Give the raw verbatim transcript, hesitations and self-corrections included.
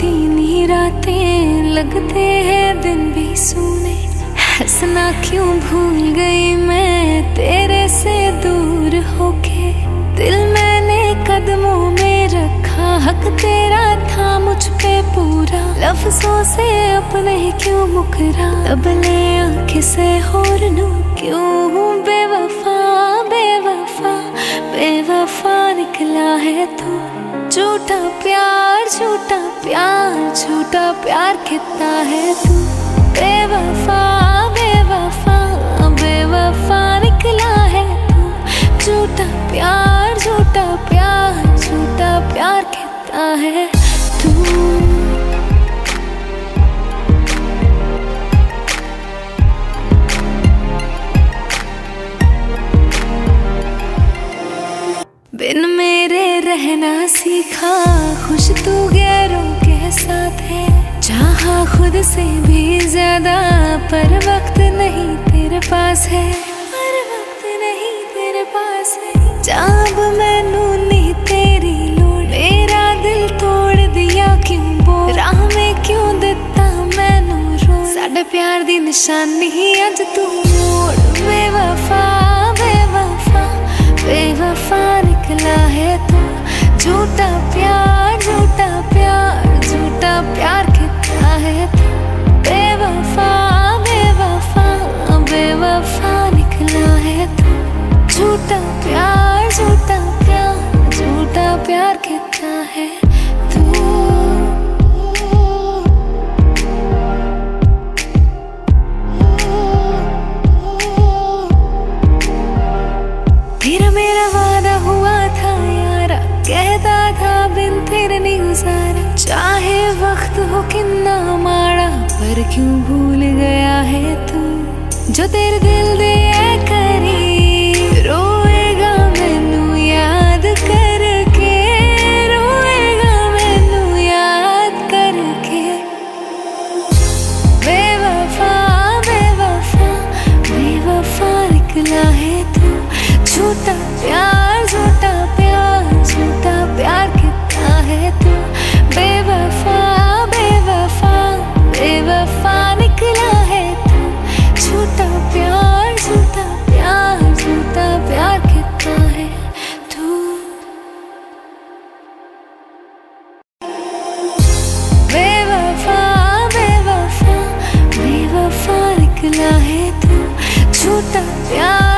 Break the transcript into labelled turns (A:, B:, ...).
A: महीनी रातें लगते हैं दिन भी सूने। हंसना क्यों भूल गई मैं तेरे से दूर होके। दिल मैंने कदमों में रखा, हक तेरा था मुझ पे पूरा। लफ्जों से अपने क्यों मुकरा, अब ले आँखें से और नू क्यों हूँ बेवफा बेवफा बेवफा निकला है तू। झूठा प्यार झूठा प्यार झूठा प्यार कितना है तू। बेवफा बेवफा बेवफा निकला है तू। झूठा प्यार झूठा प्यार झूठा प्यार कितना है तू। बिन मेरे रहना सीखा, खुश तू गैरों के साथ है। चाहा खुद से भी ज्यादा, पर वक्त नहीं तेरे पास है। पर वक्त नहीं तेरे पास है। जब मैनू नहीं तेरी लोड़, मेरा दिल तोड़ दिया क्यों बोल। राह में क्यों दिता मैनू रो, साडे प्यार दी निशानी अज तू मोड़। बेवफा बेवफा बेवफा निकला है तू। झूठा प्यार झूठा प्यार झूठा प्यार कितना है तू। बेवफा बेवफा बेवफा निकला है तू। झूठा प्यार झूठा प्यार झूठा प्यार कितना है तू। तेरा मेरा वादा हुआ था यारा, कहता था बिन तेरे नहीं गुजारा। चाहे वक्त हो कितना माड़ा, पर क्यों भूल गया है तू। जो तेरे दिल दे करी रोएगा मैनू याद करके। रोएगा मैनू याद करके। बेवफा बेवफा बेवफा निकला है तू। झूठा प्यार झूठा प्यार झूठा प्यार कितना है तू। बेवफा बेवफा बेवफा निकला है तू। झूठा प्यार झूठा प्यार झूठा प्यार कितना है तू। बेवफा बेवफा बेवफा निकला है तू। झूठा प्यार